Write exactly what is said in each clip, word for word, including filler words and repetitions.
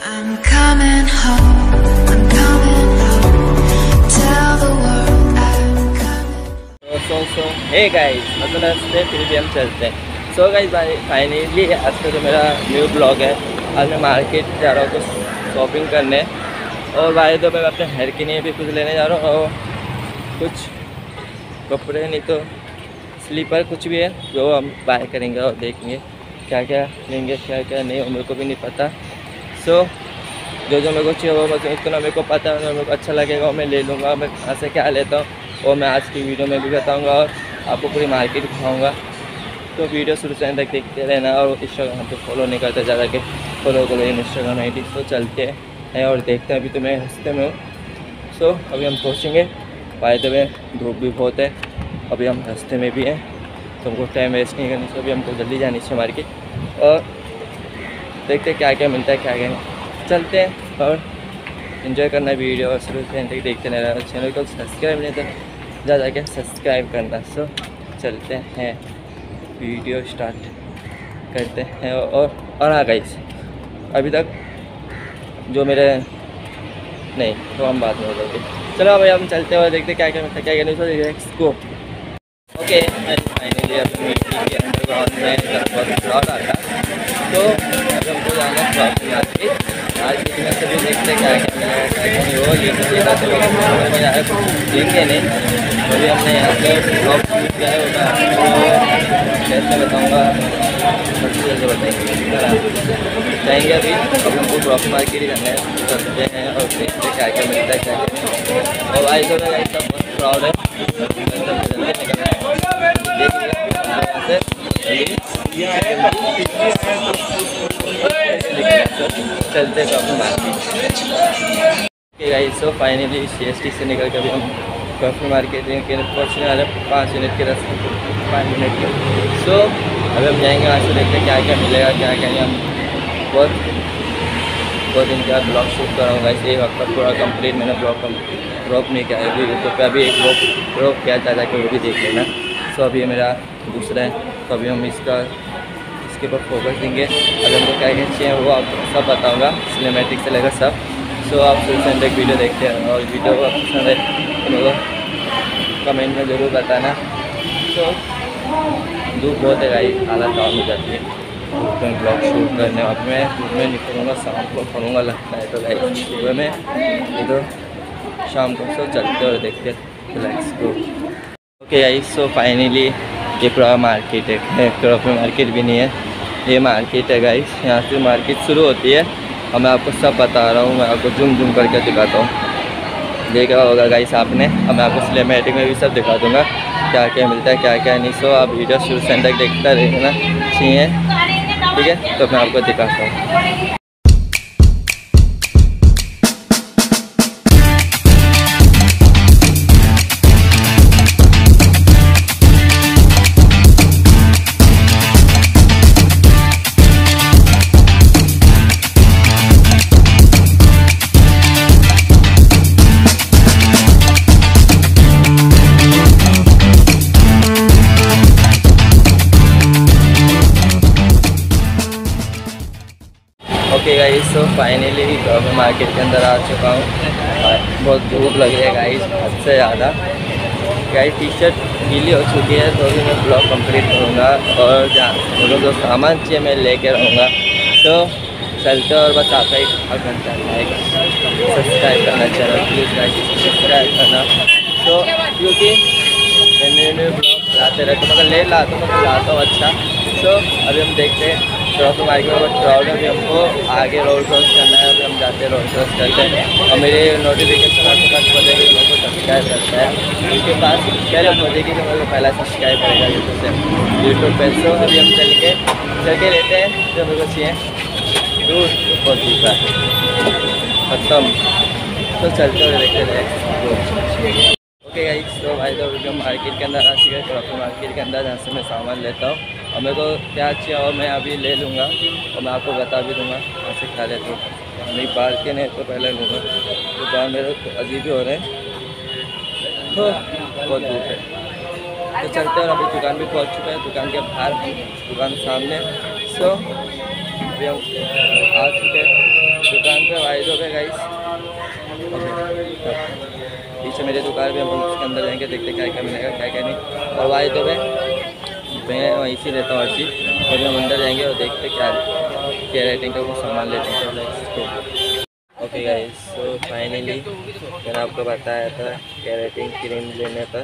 I'm coming home, I'm coming home, tell the world I'm coming. So so hey guys, मतलब रास्ते फिर भी हम चलते हैं। सो गाइस फाइनली आज का जो मेरा न्यू ब्लॉग है, आज मैं मार्केट जा रहा हूँ कुछ शॉपिंग करने, और भाई तो मैं अपने हेयर के लिए भी कुछ लेने जा रहा हूँ, और कुछ कपड़े नहीं तो स्लीपर कुछ भी है जो हम बाय करेंगे और देखेंगे क्या क्या लेंगे क्या क्या नहीं, और मेरे को भी नहीं पता। सो so, जो जो मेरे को चाहिए वो बस इतना मेरे को पता है, मेरे को अच्छा लगेगा और मैं ले लूँगा। मैं कहाँ से क्या लेता हूँ वो मैं आज की वीडियो में भी बताऊँगा और आपको पूरी मार्केट दिखाऊँगा। तो वीडियो शुरू से अंत तक देखते रहना, और इंस्टाग्राम पे फॉलो नहीं करते ज़्यादा के फॉलो करो इंस्टाग्राम आई डी। तो चलते हैं और देखते हैं। अभी तो मैं रास्ते में हूँ। सो so, अभी हम पहुँचेंगे। बाय द वे धूप भी बहुत है, अभी हम रास्ते में भी हैं, तो हमको टाइम वेस्ट नहीं करनी चाहिए। अभी हमको जल्दी जानी चाहिए मार्केट, और देखते क्या क्या मिलता है क्या क्या नहीं। चलते हैं और इन्जॉय करना वीडियो, और शुरू से तक देखते रहना। चैनल को सब्सक्राइब नहीं तो जा जाके सब्सक्राइब करना। सो चलते हैं, वीडियो स्टार्ट करते हैं। और और हाँ गाइस, अभी तक जो मेरे नहीं तो हम बात नहीं करेंगे। चलो भाई हम चलते हैं और देखते क्या क्या मिलता है क्या क्या नहीं। So let's go. Okay finally अभी मीटिंग के अंदर बहुत बहुत क्राउड आता, तो अभी हमको जाना है शॉपिंग मार्केट। आज में से भी देखते क्या क्या नहीं हो, ये तो देखा तो मैं यहाँ देंगे नहीं। तो अभी हमने यहाँ पे शॉप किया है होगा, तो कैसे बताऊँगा सबसे जल्दी बताएंगे जाएंगे। अभी अभी हमको ड्रॉप मार्केट ही जाना है, चलते हैं और देखते क्या क्या मिलता है क्या क्या नहीं। और आई तो मैं सब बहुत प्राउड है, चलते तो अपने market. Guys so finally C S T से निकल के अभी हम कॉफी मार्केट के पहुँचने वाले पाँच मिनट के रास्ते पाँच मिनट के। सो अभी हम जाएंगे वहाँ से, देखते क्या क्या मिलेगा क्या क्या नहीं। हम बहुत बहुत दिन के बाद ब्लॉग शूट कर रहा हूँ गाइस, एक हफ्ता पूरा कंप्लीट मैंने ब्लॉग ड्रॉप नहीं किया है अभी यूट्यूब पे। अभी एक ब्लॉग ड्रॉप किया था जाके वो भी देख लेना। सो अभी मेरा दूसरा है, तो अभी हम इसका इसके ऊपर फोकस देंगे। अगर हमको क्या क्या चाहिए वो आपको सब बताऊंगा, सिनेमैटिक से लेकर सब। सो आप शुरू से एक वीडियो देखते हैं, और वीडियो को पसंद है तो मेरे को कमेंट में ज़रूर बताना। सो धूप बहुत है गाइस, हालत डाउन हो जाती है धूप में ब्लॉग शूट करने। अब मैं धूप में निकलूँगा, शाम को करूँगा लगता है, तो गाइस सुबह में ये तो शाम को। सो चलते और देखते let's go. Okay guys so finally ये पूरा मार्केट है, क्रॉफी मार्केट भी नहीं है, ये मार्केट है गाइस। यहाँ से मार्केट शुरू होती है और मैं आपको सब बता रहा हूँ, मैं आपको जूम जूम करके दिखाता हूँ। देखा होगा गाइस आपने, अब मैं आपको सिनेमैटिक में भी सब दिखा दूँगा क्या क्या मिलता है क्या क्या नहीं। सो आप वीडियो शुरू से तक देखता रहना चाहिए, ठीक है? तो मैं आपको दिखाता हूँ। ओके गाइस सो फाइनली मैं मार्केट के अंदर आ चुका हूँ। बहुत धूप लग रही है गाइस, हद से ज़्यादा गाइस। टी शर्ट गीली हो चुकी है, तो भी मैं ब्लॉग कंप्लीट करूँगा, और जहाँ मुझे जो सामान चाहिए मैं लेके रहूँगा। तो चलते और बस आपका एक घंटा लाइक सब्सक्राइब करना चैनल प्लीज़ गाइस, सब्सक्राइब करना। तो क्योंकि मैं न्यू न्यू ब्लॉग लाते रहते हूँ, मतलब ले लाता हूँ मतलब लाता हूँ अच्छा। तो अभी हम देखते हैं क्रॉफी मार्केट में बहुत क्राउड है, अभी हमको आगे रोड क्रॉस करना है। अभी हम जाते हैं रोड क्रॉस करते हैं, और मेरे नोटिफिकेशन आपके पास बजेगी, मेरे को सब्सक्राइब करता है उनके पास पहले बजेगी तो मेरे को पहला सब्सक्राइब करेगा यूट्यूब से यूट्यूब पे। सो अभी हम चल के चल के लेते हैं जो मेरे को चाहिए। दूर बहुत दूसरा खत्म, तो चलते हुए देखते हैं। ओके गाइस तो भाई तो अभी हम मार्केट के अंदर आ चुके हैं, क्रॉफी मार्केट के अंदर, जहाँ से मैं सामान लेता हूँ, और मेरे को क्या चाहिए और मैं अभी ले लूँगा, और मैं आपको बता भी दूँगा कहाँ से क्या लेता हूँ। नहीं बाहर के नहीं तो पहले लूँगा, तो बाहर मेरे तो अजीब ही हो रहे हैं, तो बहुत दूर है। तो चलते हैं, और अभी दुकान भी पहुँच चुका है, दुकान के बाहर दुकान सामने। सो अभी हम आ चुके हैं दुकान तो पे गाइस पीछे मेरी दुकान पे, हम उसके अंदर जाएंगे, देखते क्या क्या मिलेगा क्या क्या नहीं। और वाई तो पे मैं वहीं से लेता हूँ हर चीज़, और हम अंदर जाएंगे और देखते क्या क्या रेटिंग का कुछ सामान लेते हैं। तो ओके गाइस, सो फाइनली मैंने आपको बताया था केराटिन क्रीम लेने पर,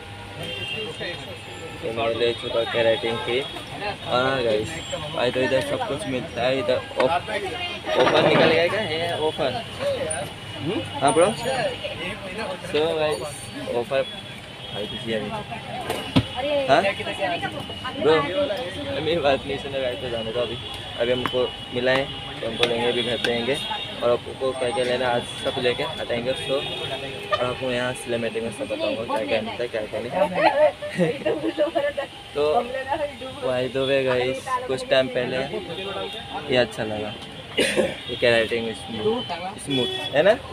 तो मैं ले चुका केराटिन क्रीम। और हाँ गाइस, भाई तो इधर सब कुछ मिलता है। इधर ऑफर निकल गया क्या है, ऑफर? हाँ ब्रो, सो गाइस ऑफर भाई दीजिए अभी। हाँ ब्रो, मेरी बात नहीं सुने गाइस, तो जाने दो अभी। अभी हमको मिला है तो हमको लेंगे, अभी घर जाएंगे और आपको क्या क्या लेना आज सब लेके हटाएंगे। सो और आपको यहाँ सिनेमैटिक में सब बताऊँगा क्या क्या मिलता है क्या क्या नहीं। तो भाई दो वे गाइस, कुछ टाइम पहले ये अच्छा लगा, ये केराटिन स्मूथ स्मूथ है ना,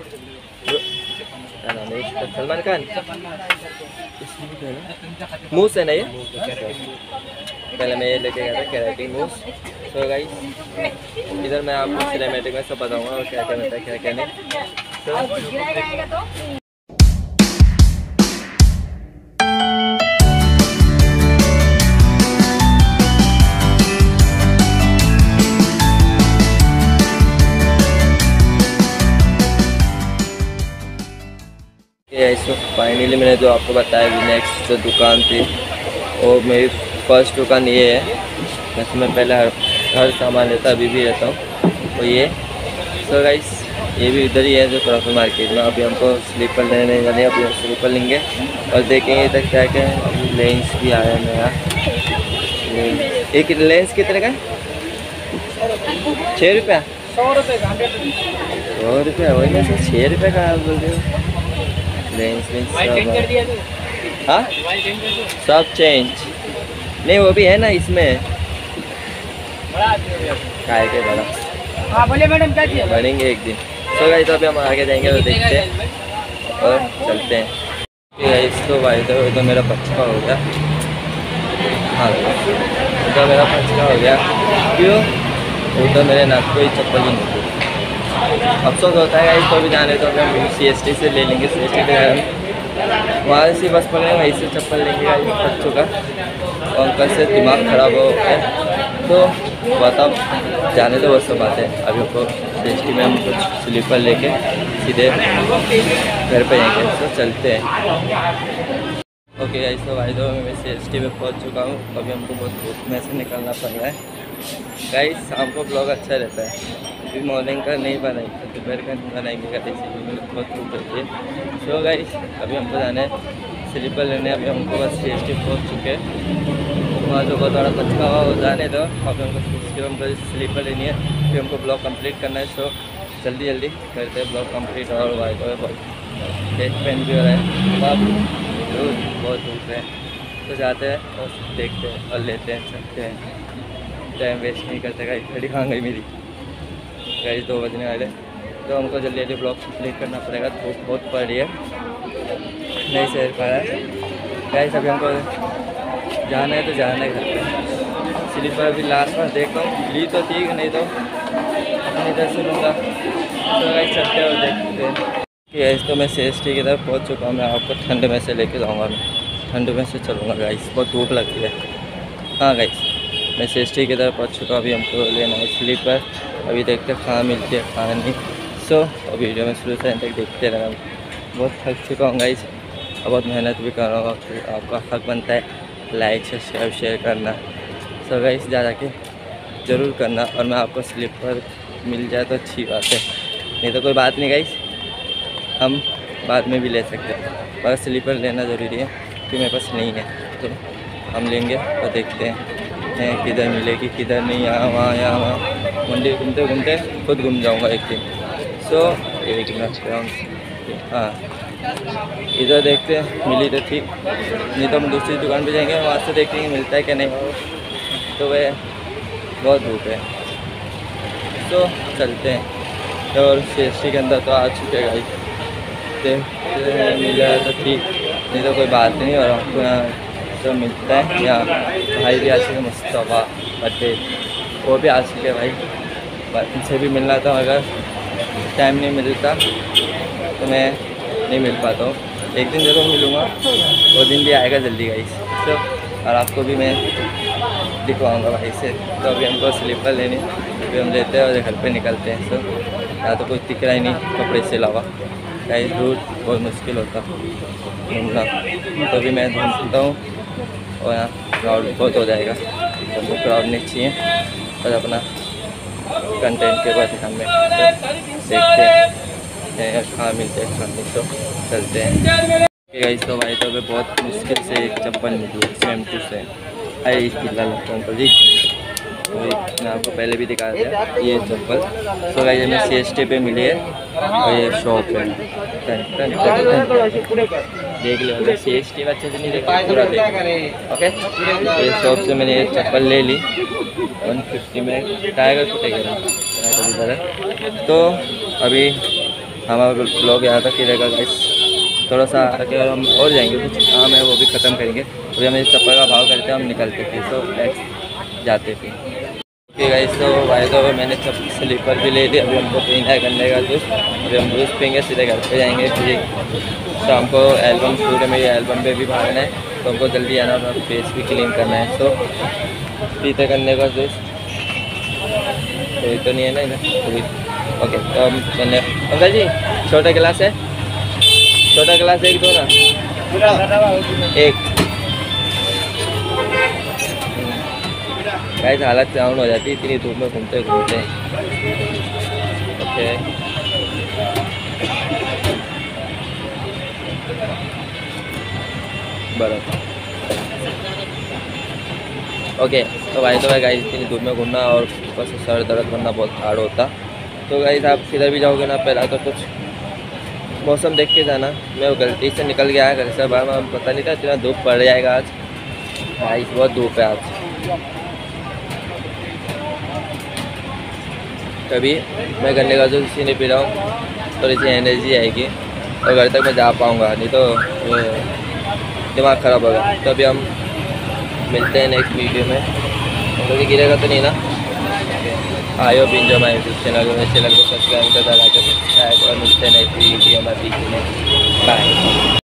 सलमान खान मूस है ना ये। पहले मैं ये लेके गया था केराटिन मूस। तो गाइस इधर मैं आपको सिनेमैटिक में सब बताऊंगा और क्या क्या मिलता है क्या क्या नहीं। तो ऐसे फाइनली मैंने जो आपको बताया कि नेक्स्ट जो दुकान थी वो मेरी फर्स्ट दुकान ये है। वैसे मैं पहले हर हर सामान लेता, अभी भी लेता हूँ, तो ये सो गाइस ये भी इधर ही है जो प्रॉफिट मार्केट में। अभी हमको स्लीपर लेने वाले, अभी हम स्लीपर लेंगे और देखेंगे इधर क्या क्या है। अभी लेंस भी आया है नया, एक लेंस कितने का? छः रुपया सौ रुपये सौ रुपया वही ना सर, छः रुपये का आप बोल रहे हो? लेंस वेंस सब, हाँ सब चेंज नहीं, वो भी है ना इसमें काय के बड़ा। हाँ बोले मैडम क्या चाहिए, बढ़ेंगे एक दिन। तो गाइस तो अभी हम आगे जाएंगे और देखते हैं और चलते हैं। गाइस तो भाई तो, तो मेरा पचका हो गया। हाँ तो मेरा पचका हो गया, क्यों? वो तो मेरे नाक को ही चप्पल ही नहीं थी। अफसोस होता है गाइस, तो भी जाने तो हम सी एस टी से ले लेंगे। सी एस टी से वहाँ से बस पकड़े, वहीं से चप्पल लेंगे गाइस बच्चों का। और अंकल से दिमाग खराब हो गया, तो बताओ जाने तो वो सब बातें। अभी हमको सी एस टी में हम कुछ स्लीपर लेके सीधे घर पे जाएंगे, तो चलते हैं। ओके गाइस तो भाई तो मैं सी एस टी में पहुँच चुका हूँ। अभी हमको बहुत धूप में से निकलना पड़ रहा है गाइस। शाम को ब्लॉग अच्छा रहता है, अभी मॉर्निंग का नहीं बनाएंगे, दोपहर का नहीं बनाएंगे गाइस, इसीलिए बहुत धूप रहती है। सो गाइस अभी हमको जाना है स्लीपर लेने। अभी हमको बस सी एस टी पहुँच चुके हैं, वहाँ जो बहुत बड़ा पचका हुआ वो जाने दो। अभी हमको सिक्स किलोमीटर स्लीपर लेनी है, फिर हमको ब्लॉग कंप्लीट करना है। सो जल्दी जल्दी करते हैं ब्लॉग कंप्लीट। और भाई तो बहुत डेट पेन भी हो रहा है, बहुत धूप है, तो जाते हैं और देखते हैं और लेते हैं, चलते हैं। टाइम वेस्ट नहीं करते गाइस। घड़ी कहाँ गई मेरी गाइस, दो बजने वाले, तो हमको जल्दी जल्दी ब्लॉग कंप्लीट करना पड़ेगा। धूप बहुत पड़ रही है, नहीं सह पा रहा है गाइस। अभी हमको जाना है तो जाना है घर पे। स्लीपर भी लास्ट में देखता हूँ, ली तो ठीक नहीं तो अपनी इधर से लूँगा। तो गाइस चलते हैं और देखते हैं कि गाइस तो मैं सी एस टी की तरफ पहुँच चुका हूँ। मैं आपको ठंड में से लेके जाऊँगा, मैं ठंड में से चलूँगा गाइस, बहुत धूप लगती है। हाँ गाइस मैं सी एस टी की तरफ पहुँच चुका हूँ। अभी हमको लेना है स्लीपर, अभी देखते हैं कहाँ मिलती है कहाँ नहीं। सो so, वीडियो में शुरू से तक देखते रहना। बहुत थक चुका हूँ गाइस, और बहुत मेहनत भी कर रहा हूँ। आपका हक बनता है लाइक सब्सक्राइब शेयर करना। सो so, गाइस जा के ज़रूर करना, और मैं आपको स्लीपर मिल जाए तो अच्छी बात है, नहीं तो कोई बात नहीं गाइस, हम बाद में भी ले सकते हैं। पर स्लीपर लेना ज़रूरी है क्योंकि मेरे पास नहीं है, तो हम लेंगे और देखते हैं किधर मिलेगी किधर नहीं। यहाँ वहाँ यहाँ वहाँ मंडी घूमते घूमते खुद घूम जाऊँगा एक दिन। सो एक मिनट हाँ इधर देखते हैं, मिली तो ठीक, नहीं तो हम दूसरी दुकान पे जाएंगे, वहाँ से देखेंगे मिलता है कि नहीं। तो वह बहुत धूप है, तो चलते हैं। और सी एस टी के अंदर तो आ चुके हैं गाइस, देखते हैं मिल जाए तो ठीक, नहीं तो कोई बात नहीं। और हमको यहाँ जो मिलता है, यहाँ भाई भी आ चुके मुस्तफ़ा बटे, वो भी आ चुके भाई, उनसे भी मिलना था। अगर टाइम नहीं मिलता तो मैं नहीं मिल पाता हूँ। एक दिन ज़रूर मिलूँगा, वो दिन भी आएगा जल्दी गाइस। तो और आपको भी मैं दिखवाऊँगा भाई से। तो अभी हमको स्लीपर लेनी, अभी हम लेते हैं और घर पे निकलते हैं। तो यहाँ तो कुछ दिख रहा ही नहीं कपड़े से अलावा, गाइस दूर बहुत मुश्किल होता घूमना। तो अभी मैं ढूंढता हूँ और यहाँ क्राउड बहुत हो जाएगा, तो हमको क्राउड नहीं चाहिए, बस अपना कंटेंट के बाद ध्यान में तो देखते हैं कहाँ मिलते हैं खाने। तो चलते हैं गाइस। तो भाई तो बहुत मुश्किल से एक चप्पल निकली सेम टू सेम, आई किला लगता है जी। तो मैं आपको पहले भी दिखा था ये चप्पल। तो गाइस हमें सी एस टी पे मिली है और ये शॉप है, देख लो सी एस टी में अच्छे से नहीं देखा पूरा देख। ओके, ये शॉप से मैंने ये चप्पल ले ली वन फिफ्टी में, टाइगर फुटेगा इधर। तो अभी हमारा ब्लॉग यहाँ तक ही रहेगा गाइस, थोड़ा सा आगे और हम और जाएंगे, कुछ काम है वो भी ख़त्म करेंगे। अभी हम इस चप्पल का भाव करते हैं, हम निकलते थे तो नेक्स्ट जाते थे। ओके गाइस, तो भाई तो मैंने चप्पल स्लीपर भी ले ली, अभी हमको पीना करने का जूस, अभी हम जूस पीएंगे, सीधे घर पे जाएंगे। फिर तो हमको एल्बम शूट है, मेरी एल्बम पे भी भागना है, तो हमको जल्दी आना और फेस भी क्लीन करना है। तो पीते करने का जूस कोई तो नहीं है ना इधर। ओके, तो हम मैंने अंकल जी छोटा गिलास है, छोटा गिलास एक दो ना, एक। गाइस हालत डाउन हो जाती है इतनी धूप में घूमते घूमते। ओके बराबर। ओके तो भाई तो भाई गाइस इतनी धूप में घूमना और ऊपर से सर दर्द करना बहुत हार्ड होता। तो गाइस आप किधर भी जाओगे ना, पहला तो कुछ मौसम देख के जाना। मैं वो गलती से निकल गया घर से बाहर, में पता नहीं था इतना धूप पड़ जाएगा आज। गाइस बहुत धूप है आज। कभी मैं गन्ने का जूस इसी नहीं पी रहा हूँ, थोड़ी सी एनर्जी आएगी और घर तक मैं जा पाऊँगा, नहीं तो दिमाग ख़राब होगा। तो अभी हम मिलते हैं नेक्स्ट वीडियो में, क्योंकि गिरेगा तो नहीं ना। I hope enjoy my YouTube channel, मेरे चैनल को सब्सक्राइब कर दबा के सब्सक्राइब और मिलते हैं नेक्स्ट वीडियो में। बाय।